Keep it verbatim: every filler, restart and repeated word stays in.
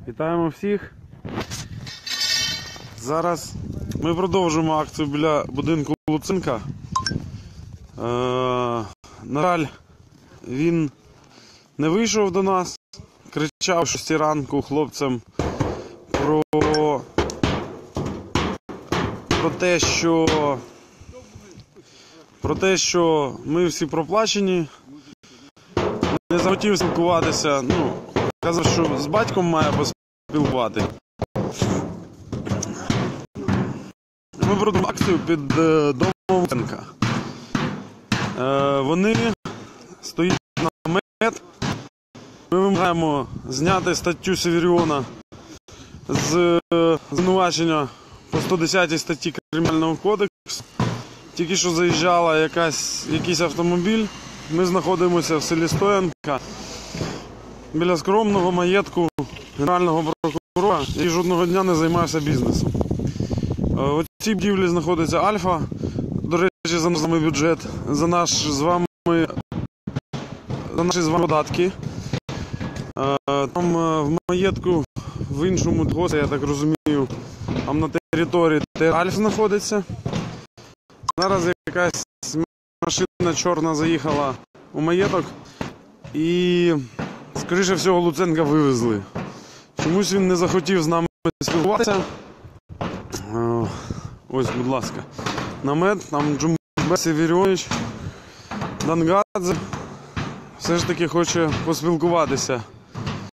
Вітаємо всіх. Зараз ми продовжуємо акцію біля будинку Луценка. Е, на жаль, він не вийшов до нас. Кричав о шостій ранку хлопцям про, про те, що про те, що ми всі проплачені. Не захотів спілкуватися, ну, казав, що з батьком має поспілкувати. Ми проводимо акцію під е, домом Луценка. Е, вони стоять на намет. Ми вимагаємо зняти статтю Северіона з е, звинувачення по сто десятій статті Кримінального кодексу. Тільки що заїжджала якась, якийсь автомобіль. Ми знаходимося в селі Стоянка біля скромного маєтку генерального прокурора, який жодного дня не займався бізнесом. У цій будівлі знаходиться Альфа, до речі, за наш бюджет, за наш з вами, за наші з вами податки. Там в маєтку, в іншому гості, я так розумію, там на території Альфа знаходиться. Зараз якась машина чорна заїхала у маєток і, скоріше всього, Луценка вивезли. Чомусь він не захотів з нами спілкуватися. Ось, будь ласка, намет, там Джумбе Северіонович, Дангадзе все ж таки хоче поспілкуватися